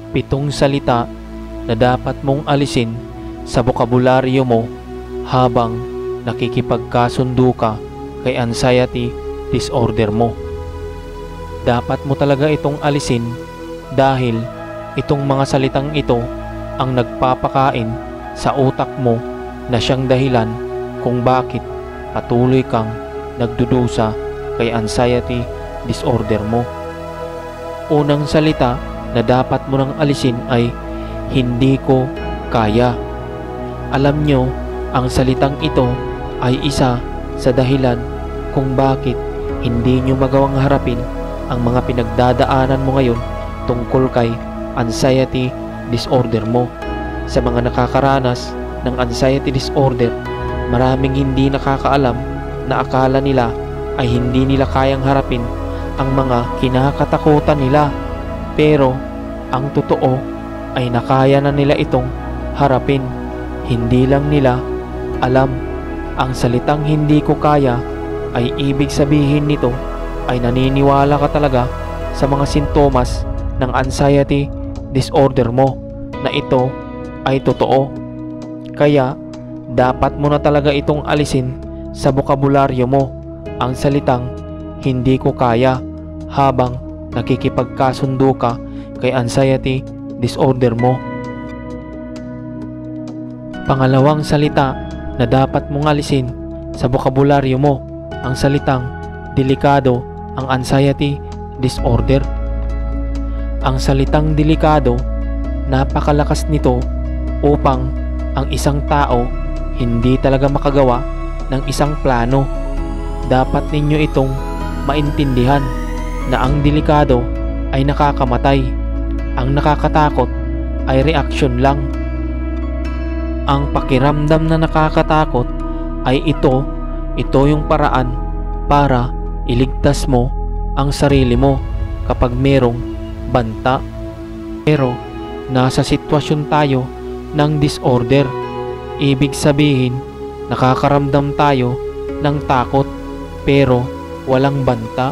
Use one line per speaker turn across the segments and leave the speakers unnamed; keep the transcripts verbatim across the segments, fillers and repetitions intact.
Pitong salita na dapat mong alisin sa bokabularyo mo habang nakikipagkasundo ka kay anxiety disorder mo. Dapat mo talaga itong alisin dahil itong mga salitang ito ang nagpapakain sa utak mo na siyang dahilan kung bakit patuloy kang nagdudusa kay anxiety disorder mo. Unang salita na dapat mo nang alisin ay hindi ko kaya. Alam nyo, ang salitang ito ay isa sa dahilan kung bakit hindi nyo magawang harapin ang mga pinagdadaanan mo ngayon tungkol kay anxiety disorder mo. Sa mga nakakaranas ng anxiety disorder, maraming hindi nakakaalam na akala nila ay hindi nila kayang harapin ang mga kinakatakutan nila. Pero ang totoo ay nakaya na nila itong harapin. Hindi lang nila alam. Ang salitang hindi ko kaya ay ibig sabihin nito ay naniniwala ka talaga sa mga sintomas ng anxiety disorder mo na ito ay totoo. Kaya dapat mo na talaga itong alisin sa bokabularyo mo ang salitang hindi ko kaya habang nakikipagkasundo ka kay anxiety disorder mo. Pangalawang salita na dapat mong alisin sa bokabularyo mo ang salitang delikado ang anxiety disorder. Ang salitang delikado, napakalakas nito upang ang isang tao hindi talaga makagawa ng isang plano. Dapat ninyo itong maintindihan na ang delikado ay nakakamatay. Ang nakakatakot ay reaction lang. Ang pakiramdam na nakakatakot ay ito, ito yung paraan para iligtas mo ang sarili mo kapag merong banta. Pero nasa sitwasyon tayo ng disorder. Ibig sabihin, nakakaramdam tayo ng takot pero walang banta.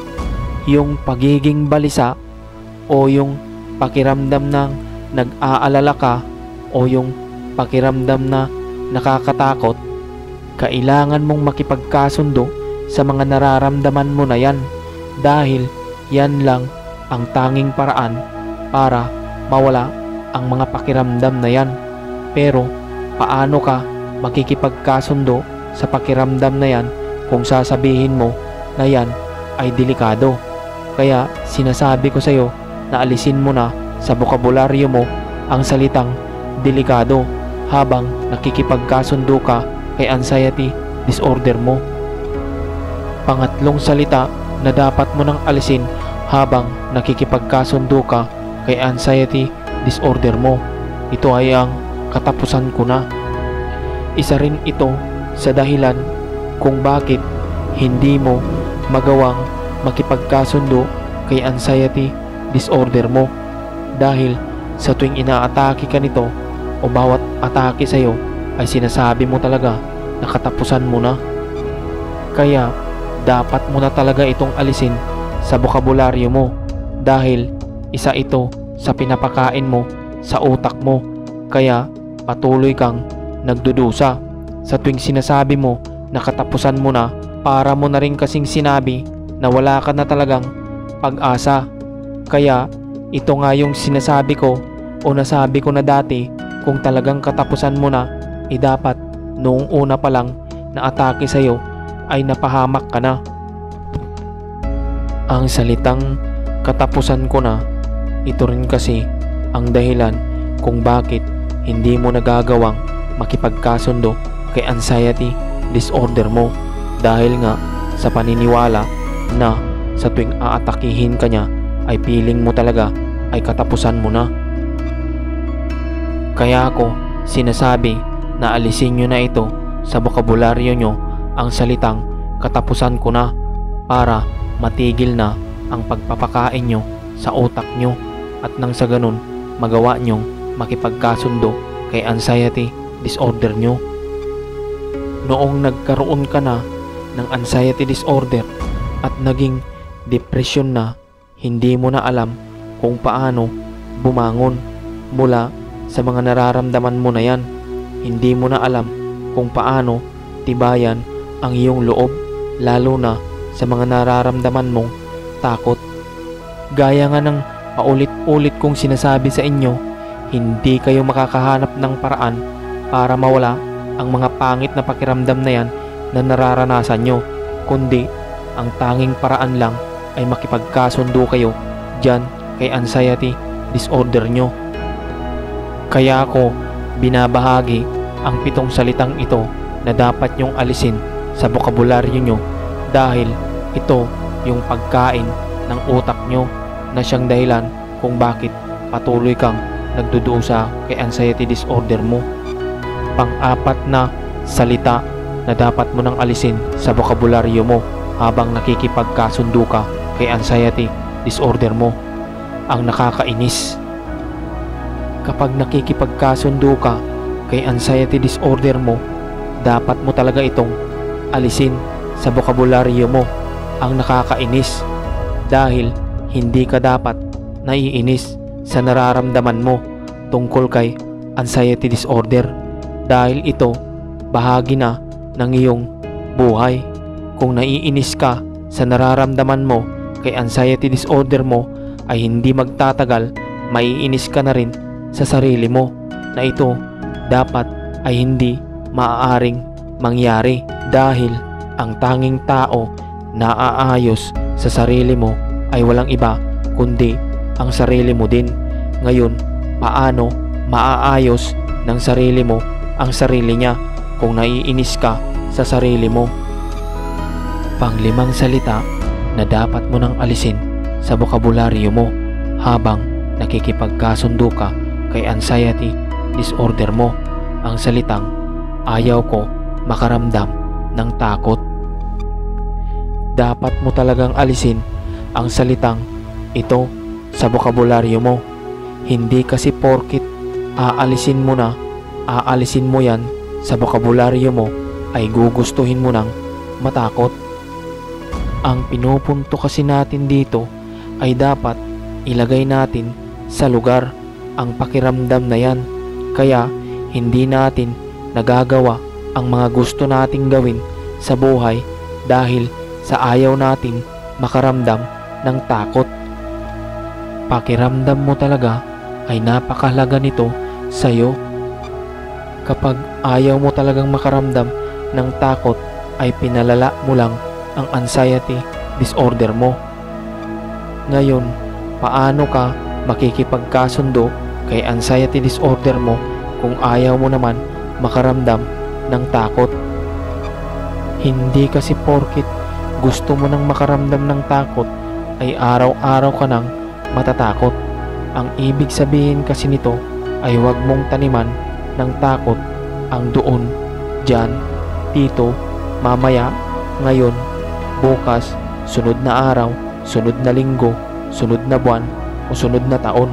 Yung pagiging balisa o yung pakiramdam ng nag-aalala ka o yung pakiramdam na nakakatakot, kailangan mong makipagkasundo sa mga nararamdaman mo na yan dahil yan lang ang tanging paraan para mawala ang mga pakiramdam na yan. Pero paano ka makikipagkasundo sa pakiramdam na yan kung sasabihin mo na yan ay delikado? Kaya sinasabi ko sa iyo na alisin mo na sa bokabularyo mo ang salitang delikado habang nakikipagkasundo ka kay anxiety disorder mo. Pangatlong salita na dapat mo nang alisin habang nakikipagkasundo ka kay anxiety disorder mo, ito ay ang katapusan ko na. Isa rin ito sa dahilan kung bakit hindi mo magawang makipagkasundo kay anxiety disorder mo, dahil sa tuwing inaatake ka nito o bawat atake sa'yo ay sinasabi mo talaga na katapusan mo na. Kaya dapat mo na talaga itong alisin sa bokabularyo mo dahil isa ito sa pinapakain mo sa utak mo. Kaya patuloy kang nagdudusa sa tuwing sinasabi mo na katapusan mo na, para mo na rin kasing sinabi na wala ka na talagang pag-asa. Kaya ito nga yung sinasabi ko o nasabi ko na dati, kung talagang katapusan mo na, eh dapat noong una pa lang na atake sa'yo ay napahamak ka na. Ang salitang katapusan ko na, ito rin kasi ang dahilan kung bakit hindi mo nagagawang makipagkasundo kay anxiety disorder mo, dahil nga sa paniniwala na sa tuwing aatakihin ka niya ay feeling mo talaga ay katapusan mo na. Kaya ako sinasabi na alisin nyo na ito sa bokabularyo nyo ang salitang katapusan ko na para matigil na ang pagpapakain nyo sa utak nyo at nang sa ganun magawa nyong makipagkasundo kay anxiety disorder nyo. Noong nagkaroon ka na ng anxiety disorder at naging depression na, hindi mo na alam kung paano bumangon mula sa mga nararamdaman mo na yan. Hindi mo na alam kung paano tibayan ang iyong loob, lalo na sa mga nararamdaman mong takot. Gaya nga ng paulit-ulit kong sinasabi sa inyo, hindi kayo makakahanap ng paraan para mawala ang mga pangit na pakiramdam na yan na nararanasan nyo, kundi ang tanging paraan lang ay makipagkasundo kayo dyan kay anxiety disorder nyo. Kaya ako binabahagi ang pitong salitang ito na dapat nyong alisin sa bokabularyo nyo, dahil ito yung pagkain ng utak nyo na siyang dahilan kung bakit patuloy kang nagdudusa kay anxiety disorder mo. Pang-apat na salita na dapat mo nang alisin sa bokabularyo mo habang nakikipagkasundo ka kay anxiety disorder mo, ang nakakainis. Kapag nakikipagkasundo ka kay anxiety disorder mo, dapat mo talaga itong alisin sa bokabularyo mo, ang nakakainis, dahil hindi ka dapat naiinis sa nararamdaman mo tungkol kay anxiety disorder, dahil ito bahagi na ng iyong buhay. Kung naiinis ka sa nararamdaman mo kay anxiety disorder mo, ay hindi magtatagal maiinis ka na rin sa sarili mo, na ito dapat ay hindi maaaring mangyari, dahil ang tanging tao na aayos sa sarili mo ay walang iba kundi ang sarili mo din. Ngayon, paano maaayos ng sarili mo ang sarili niya kung naiinis ka sa sarili mo? Panglimang salita na dapat mo nang alisin sa bokabularyo mo habang nakikipagkasundo ka kay anxiety disorder mo, ang salitang ayaw ko makaramdam ng takot. Dapat mo talagang alisin ang salitang ito sa bokabularyo mo. Hindi kasi porkit aalisin mo na, aalisin mo yan sa bokabularyo mo, ay gugustuhin mo nang matakot. Ang pinupunto kasi natin dito ay dapat ilagay natin sa lugar ang pakiramdam na yan. Kaya hindi natin nagagawa ang mga gusto nating gawin sa buhay dahil sa ayaw natin makaramdam ng takot. Pakiramdam mo talaga ay napakahalaga nito sa'yo. Kapag ayaw mo talagang makaramdam ng takot, ay pinalala mo lang ang anxiety disorder mo. Ngayon, paano ka makikipagkasundo kay anxiety disorder mo kung ayaw mo naman makaramdam ng takot? Hindi kasi porkit gusto mo nang makaramdam ng takot ay araw-araw ka nang matatakot. Ang ibig sabihin kasi nito ay huwag mong taniman ng takot ang doon, dyan, dito, mamaya, ngayon, bukas, sunod na araw, sunod na linggo, sunod na buwan, o sunod na taon.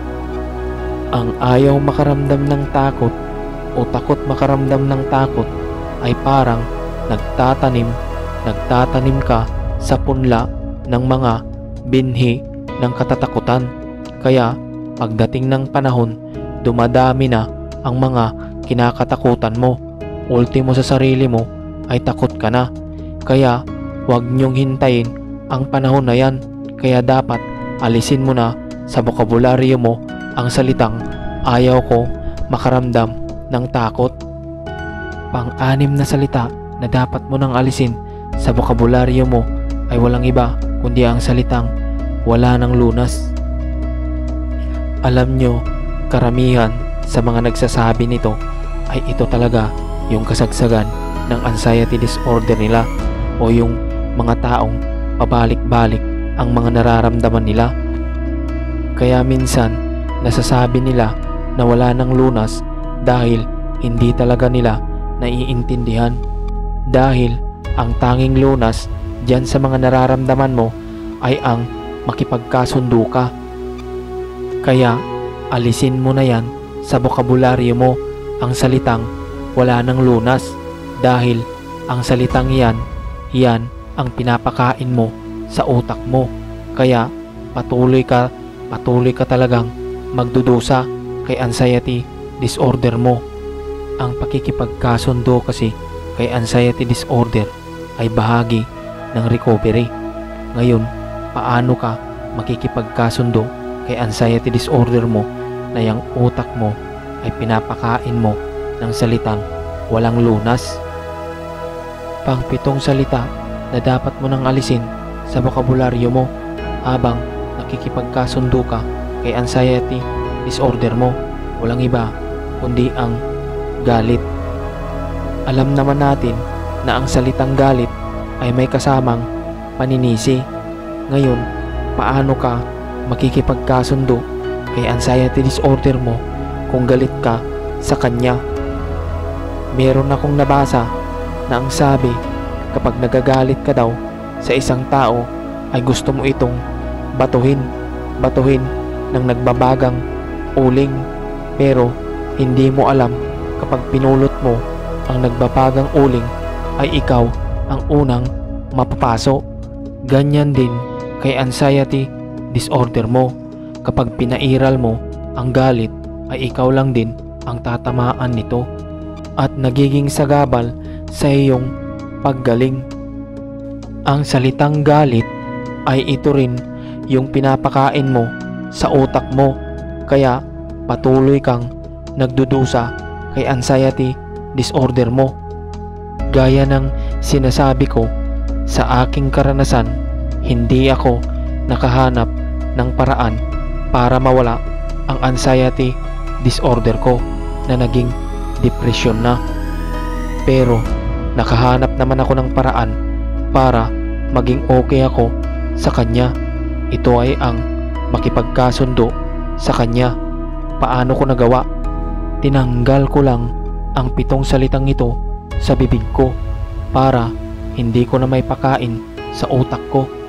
Ang ayaw makaramdam ng takot o takot makaramdam ng takot ay parang nagtatanim, nagtatanim ka sa punla ng mga binhi ng katatakutan. Kaya pagdating ng panahon, dumadami na ang mga kinakatakutan mo. Ultimo sa sarili mo ay takot ka na. Kaya huwag niyong hintayin ang panahon na yan. Kaya dapat alisin mo na sa bokabularyo mo ang salitang ayaw ko makaramdam ng takot. Pang-anim na salita na dapat mo nang alisin sa bokabularyo mo ay walang iba kundi ang salitang wala ng lunas. Alam nyo, karamihan sa mga nagsasabi nito ay ito talaga yung kasagsagan ng anxiety disorder nila, o yung mga taong pabalik-balik ang mga nararamdaman nila. Kaya minsan nasasabi nila na wala ng lunas dahil hindi talaga nila naiintindihan, dahil ang tanging lunas dyan sa mga nararamdaman mo ay ang makipagkasundo ka. Kaya alisin mo na yan sa bokabularyo mo ang salitang wala ng lunas, dahil ang salitang yan, yan ang pinapakain mo sa utak mo. Kaya patuloy ka, patuloy ka talagang magdudusa kay anxiety disorder mo. Ang pakikipagkasundo kasi kay anxiety disorder ay bahagi ng recovery. Ngayon, paano ka makikipagkasundo kay anxiety disorder mo na yung utak mo ay pinapakain mo ng salitang walang lunas? Pangpitong salita na dapat mo nang alisin sa bokabularyo mo habang nakikipagkasundo ka kay anxiety disorder mo, walang iba kundi ang galit. Alam naman natin na ang salitang galit ay may kasamang paninisi. Ngayon, paano ka makikipagkasundo kay anxiety disorder mo kung galit ka sa kanya? Meron akong nabasa na ang sabi, kapag nagagalit ka daw sa isang tao ay gusto mo itong batuhin, batuhin ng nagbabagang uling, pero hindi mo alam kapag pinulot mo ang nagbabagang uling ay ikaw ang unang mapapaso. Ganyan din kay anxiety disorder mo. Kapag pinairal mo ang galit ay ikaw lang din ang tatamaan nito at nagiging sagabal sa iyong paggaling. Ang salitang galit ay ito rin yung pinapakain mo sa utak mo, kaya patuloy kang nagdudusa kay anxiety disorder mo. Gaya ng sinasabi ko, sa aking karanasan, hindi ako nakahanap ng paraan para mawala ang anxiety disorder ko na naging depression na. Pero nakahanap naman ako ng paraan para maging okay ako sa kanya. Ito ay ang makipagkasundo sa kanya. Paano ko nagawa? Tinanggal ko lang ang pitong salitang ito sa bibig ko para hindi ko na may pakain sa utak ko.